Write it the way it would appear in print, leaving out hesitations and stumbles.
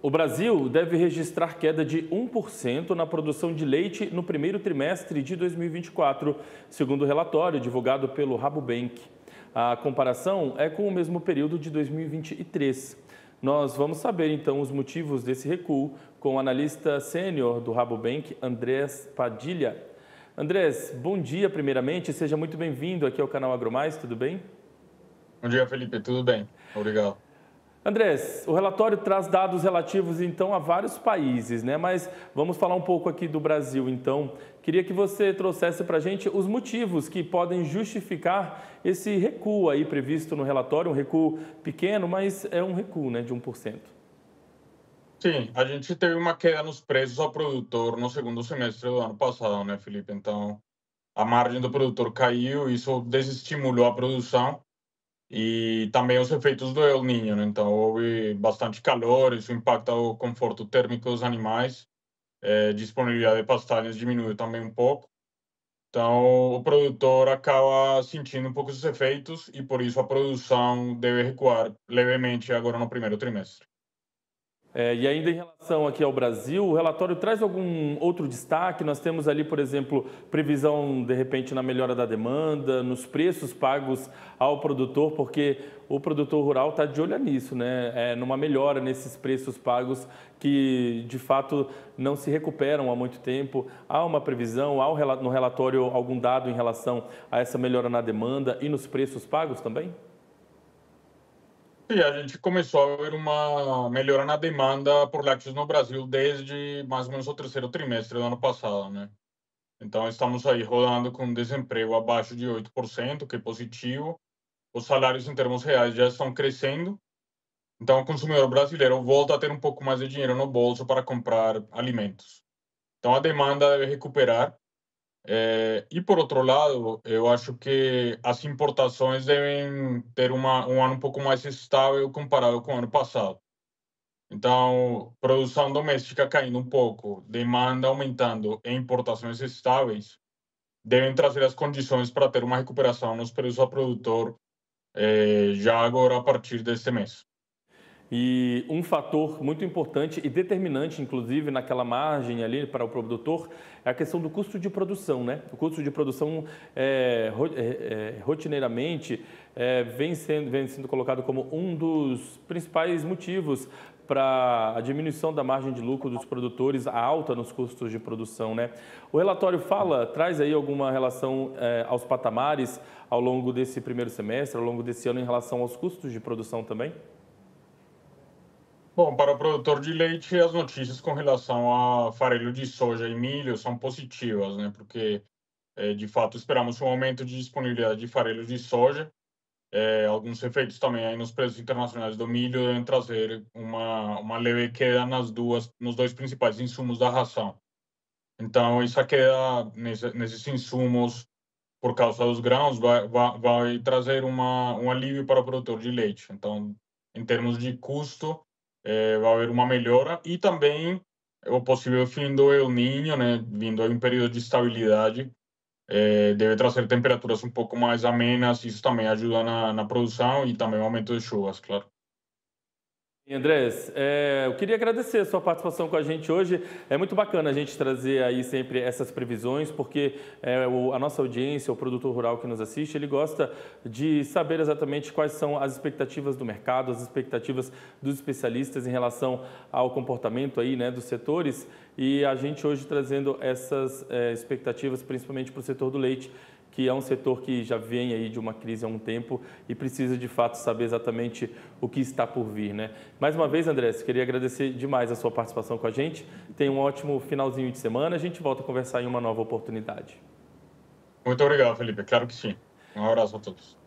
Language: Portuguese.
O Brasil deve registrar queda de 1% na produção de leite no primeiro trimestre de 2024, segundo o relatório divulgado pelo Rabobank. A comparação é com o mesmo período de 2023. Nós vamos saber, então, os motivos desse recuo com o analista sênior do Rabobank, Andrés Padilha. Andrés, bom dia primeiramente, seja muito bem-vindo aqui ao canal AgroMais, tudo bem? Bom dia, Felipe. Tudo bem? Obrigado. Andrés, o relatório traz dados relativos, então, a vários países, né? Mas vamos falar um pouco aqui do Brasil, então. Queria que você trouxesse para a gente os motivos que podem justificar esse recuo aí previsto no relatório, um recuo pequeno, mas é um recuo, né, de 1%. Sim, a gente teve uma queda nos preços ao produtor no segundo semestre do ano passado, né, Felipe? Então, a margem do produtor caiu, isso desestimulou a produção e também os efeitos do El Niño, né? Então, houve bastante calor, isso impacta o conforto térmico dos animais, disponibilidade de pastagens diminuiu também um pouco. Então, o produtor acaba sentindo um pouco esses efeitos e, por isso, a produção deve recuar levemente agora no primeiro trimestre. E ainda em relação aqui ao Brasil, o relatório traz algum outro destaque? Nós temos ali, por exemplo, previsão, de repente, na melhora da demanda, nos preços pagos ao produtor, porque o produtor rural está de olho nisso, né? Numa melhora nesses preços pagos que, de fato, não se recuperam há muito tempo. Há uma previsão, no relatório algum dado em relação a essa melhora na demanda e nos preços pagos também? E a gente começou a ver uma melhora na demanda por lácteos no Brasil desde mais ou menos o terceiro trimestre do ano passado, né? Então, estamos aí rodando com desemprego abaixo de 8%, que é positivo. Os salários em termos reais já estão crescendo. Então, o consumidor brasileiro volta a ter um pouco mais de dinheiro no bolso para comprar alimentos. Então, a demanda deve recuperar. E, por outro lado, eu acho que as importações devem ter um ano um pouco mais estável comparado com o ano passado. Então, produção doméstica caindo um pouco, demanda aumentando e importações estáveis, devem trazer as condições para ter uma recuperação nos preços ao produtor já agora a partir deste mês. E um fator muito importante e determinante, inclusive, naquela margem ali para o produtor, é a questão do custo de produção, né? O custo de produção, rotineiramente, vem sendo colocado como um dos principais motivos para a diminuição da margem de lucro dos produtores, a alta nos custos de produção, né? O relatório traz aí alguma relação aos patamares ao longo desse primeiro semestre, ao longo desse ano, em relação aos custos de produção também? Bom, para o produtor de leite, as notícias com relação a farelo de soja e milho são positivas, né? Porque, de fato, esperamos um aumento de disponibilidade de farelo de soja. Alguns efeitos também aí nos preços internacionais do milho devem trazer uma leve queda nos dois principais insumos da ração. Então, essa queda nesses insumos, por causa dos grãos, vai trazer um alívio para o produtor de leite. Então, em termos de custo, vai haver uma melhora e também o possível fim do El Niño, né, vindo aí um período de estabilidade, deve trazer temperaturas um pouco mais amenas, isso também ajuda na produção e também o aumento de chuvas, claro. E, Andrés, eu queria agradecer a sua participação com a gente hoje. É muito bacana a gente trazer aí sempre essas previsões, porque a nossa audiência, o produtor rural que nos assiste, ele gosta de saber exatamente quais são as expectativas do mercado, as expectativas dos especialistas em relação ao comportamento aí, né, dos setores. E a gente hoje trazendo essas expectativas, principalmente para o setor do leite, que é um setor que já vem aí de uma crise há um tempo e precisa de fato saber exatamente o que está por vir, né? Mais uma vez, Andrés, queria agradecer demais a sua participação com a gente. Tenha um ótimo finalzinho de semana. A gente volta a conversar em uma nova oportunidade. Muito obrigado, Felipe. Claro que sim. Um abraço a todos.